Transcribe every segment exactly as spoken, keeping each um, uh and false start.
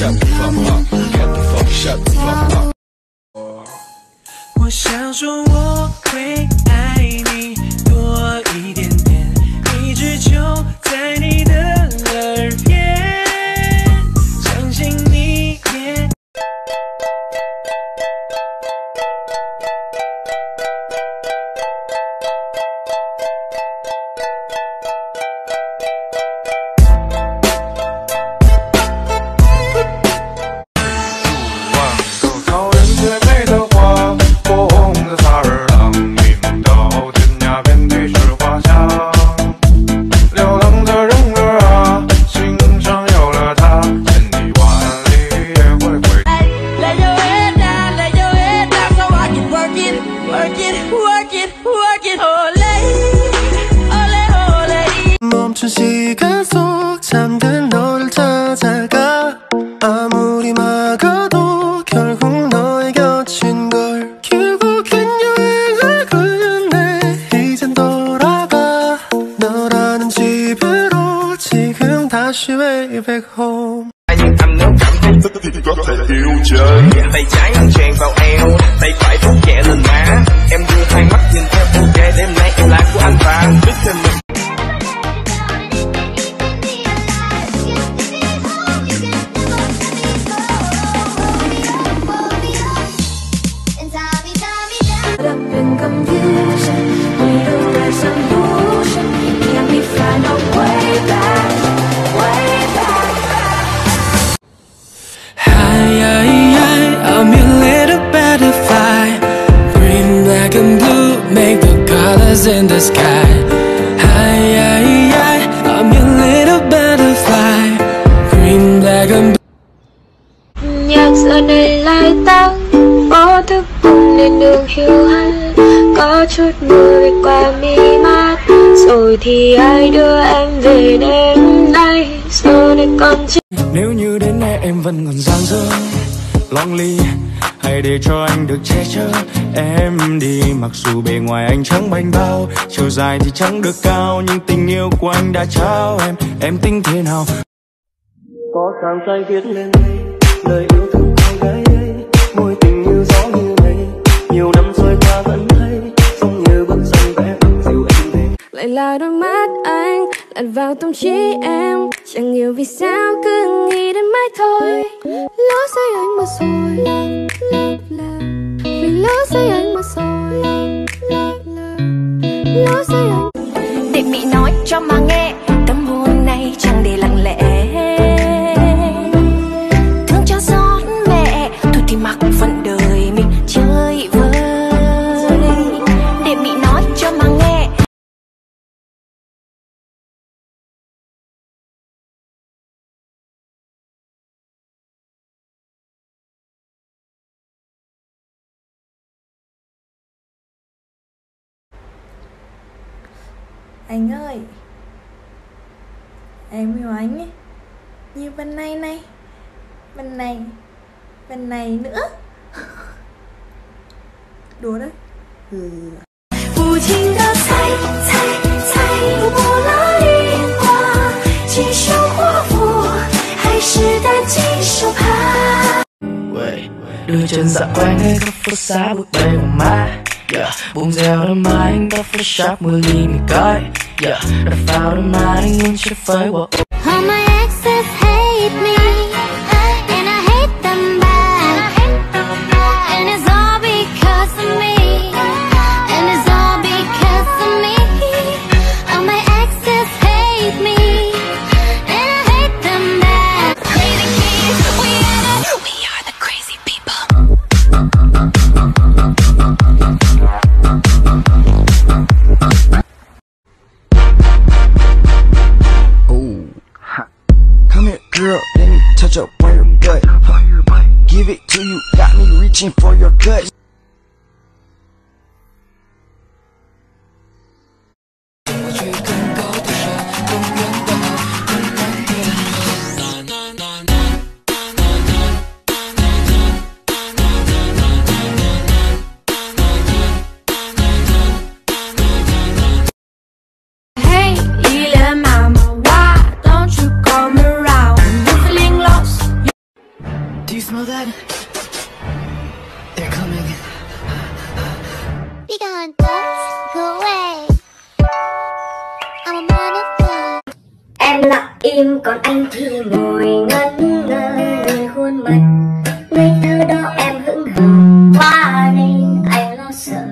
shut the fuck up, get the fuck shut the fuck up。 我想说我会爱你多一点点，一直就在你的耳边，相信你也。 멈춘 시간 속 잠든 너를 찾아가 아무리 막아도 결국 너의 곁인 걸 결국엔 여행을 끝내 이젠 돌아가 너라는 집으로 지금 다시 way back home nhưng anh nếu cảm thấy thích thì có thể yêu chơi tay trái anh chèn vào eo tay phải vuốt nhẹ lên má em đưa hai mắt nhìn theo ok đêm nay em là của anh và biết thêm mình. I'm your little butterfly, green, black and blue, make the colors in the sky. Hi, hi, hi, I'm your little butterfly, green, black and blue. Nhạc giờ này lại tăng, vô thức buồn lên đường hiu hắt, có chút mưa về qua mi mắt, rồi thì ai đưa em về đêm nay, giờ này còn chưa. Nếu như đến nay em vẫn còn dang dở lonely, hãy để cho anh được che chở em đi. Mặc dù bề ngoài anh chẳng bảnh bao, chiều dài thì chẳng được cao, nhưng tình yêu của anh đã trao em. Em tính thế nào? Có trang tay viết lên đây lời yêu thương cô gái ấy, môi tình yêu gió như mây, nhiều năm trôi qua vẫn thấy giống như bức tranh vẽ dịu em về. Lại là đôi mắt anh lặn vào tâm trí em, chẳng hiểu vì sao cứ nghĩ đến mãi thôi. Lỡ say anh mất rồi, love, love, vì lỡ say anh mất rồi, love, love, lỡ say anh. Để Mỹ nói cho mà nghe, tâm hồn này chẳng để lặng lẽ, thương cho xót mẹ, thôi thì mặc phận đời mình chơi vơi. Để Mỹ nói cho mà nghe. Anh ơi, em yêu anh ấy, như bên này này, bên này, bên này nữa. Đùa đấy. Ừ. 无情的猜猜猜不过了电话，接受或不，还是单亲手帕。 喂，đưa chân dạo quanh nơi các phố xá bụi bay vào mai. Yeah, buông rèo đôi má anh ta photoshop mưa ly mì cái. Yeah, đặt vào đôi má anh luôn chơi phơi. All my exes hate me, and I hate them back, and it's all because of me, and it's all because of me. All my exes hate me, and I hate them back. Crazy kids, we are the, we are the crazy people. Girl, let me touch up on your butt. Give it to you, got me reaching for your guts. know that they're coming. Be gone, don't go away. I'm a man of God. Em lặng im còn anh thì ngồi ngẩn ngơ, người khuôn mặt ngây thơ đó em hững hờ quá nên anh lo sợ.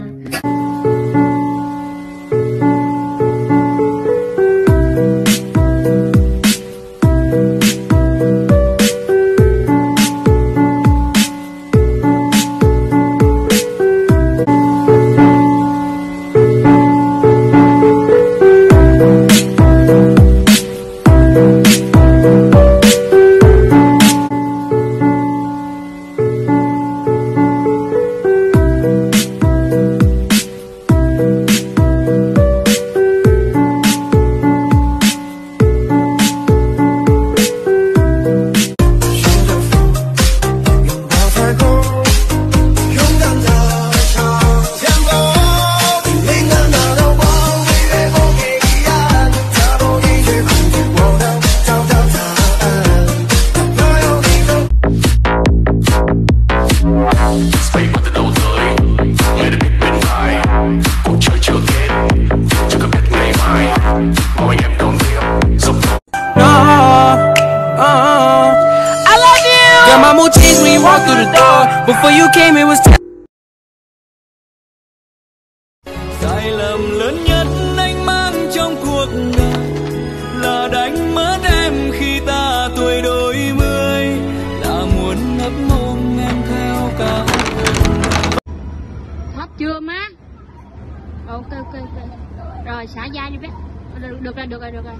Walk through the door. Before you came, it was sai lầm lớn nhất anh mang trong cuộc đời là đánh mất em khi ta tuổi đôi mươi, đã muốn ấp mông em theo cả. Hết chưa má? Ok ok ok. Rồi xả dai đi bé. Được, được rồi được rồi được rồi.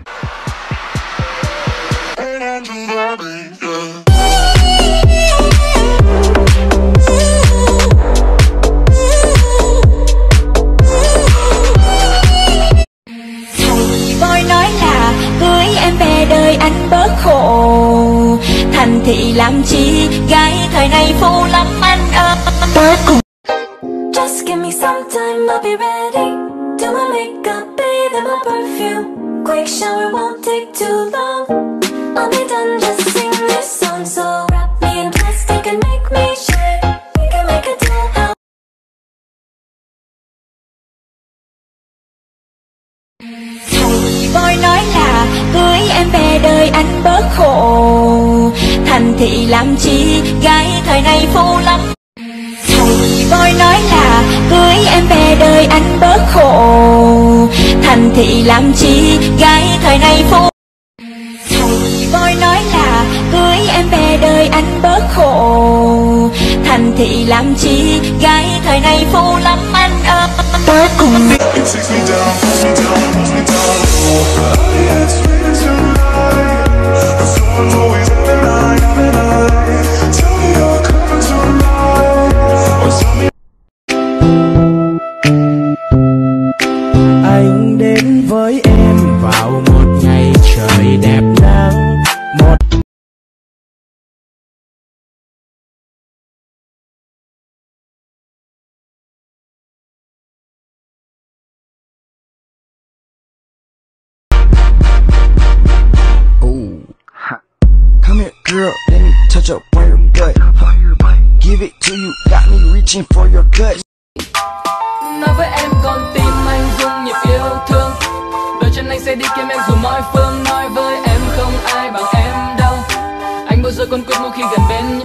Tôi nói là cưới em về đời anh bớt khổ, thành thị làm chi gái thời này phô lắm anh ơi. Just give me some time, I'll be ready. Do my makeup, bathe in my perfume. Quick shower won't take too long. I'll be done, just sing this song. So wrap me in plastic and make me shine. We can make a dollhouse. Tôi nói là cưới em về đời anh bớt khổ, thành thị làm chi gái thời này phô lắm. Tôi nói là cưới em về đời anh bớt khổ, thành thị làm chi gái thời này phô. Tôi nói là cưới em về đời anh bớt khổ, thành thị làm chi gái thời này phô lắm anh ơi. Tôi cùng đi. Anh đến với em vào một ngày trời đẹp nắng. Một Come here, girl, let me touch up on your butt. Give it to you, got me reaching for your gut. nói với em con tim anh rung nhịp yêu thương, đôi chân anh sẽ đi kiếm em dù mọi phương. Nói với em không ai bằng em đâu, anh bao giờ còn quyết một khi gần bên.